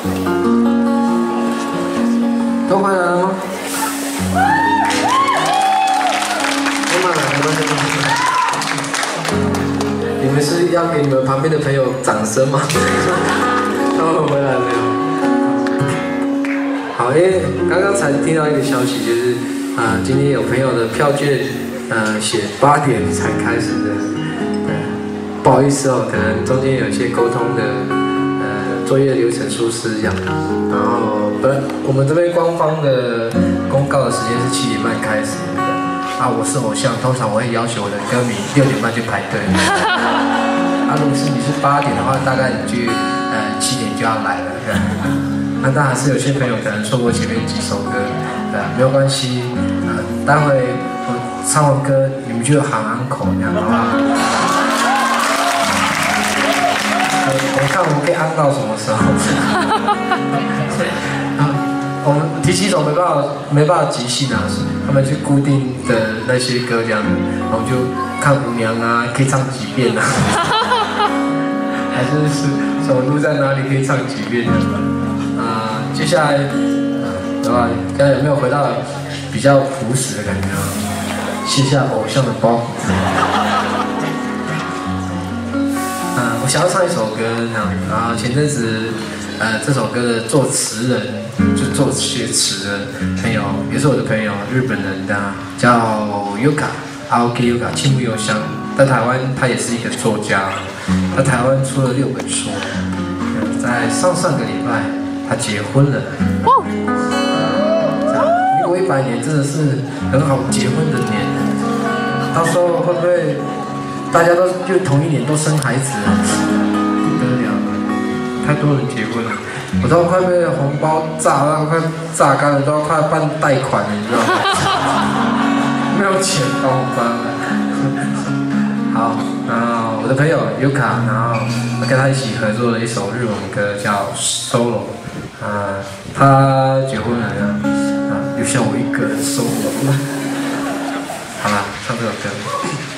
都回来了吗？都回来了，你们是要给你们旁边的朋友掌声吗？他们回来了没有？好，因为刚刚才听到一个消息，就是今天有朋友的票券写8点才开始的，不好意思哦，可能中间有一些沟通的作业流程疏失这样。然后我们这边官方的公告的时间是7点半开始的。我是偶像，通常我会要求我的歌迷6点半就排队。如果是你是8点的话，大概你就7点就要来了。那当然还是有些朋友可能错过前面几首歌，没有关系。待会我唱完歌，你们就喊安口这样，好不好？我看我们可以安到什么时候？我们提起手没办法即兴啊，他们是固定的那些歌这样子，我们就看舞娘啊，可以唱几遍啊，还是什么路在哪里可以唱几遍的接下来对吧？大家有没有回到比较朴实的感觉啊？卸下偶像的包袱。我想要唱一首歌，然后前阵子，这首歌的作词人，就作写词的朋友，也是我的朋友，日本人的，叫 Yuka Aoki Yuka 青木由香，在台湾他也是一个作家，在台湾出了6本书，在上个礼拜他结婚了。民国100年真的是很好结婚的年，到时候会不会？大家都就同一年都生孩子了，不得了了，太多人结婚了，我都快被红包炸到快榨干了，都要快办贷款了，你知道吗？没有钱包办了。好，然后我的朋友 Yuka， 然后我跟他一起合作了一首日文歌叫 Solo， 他结婚了，留下我一个人 solo。好了，唱这首歌。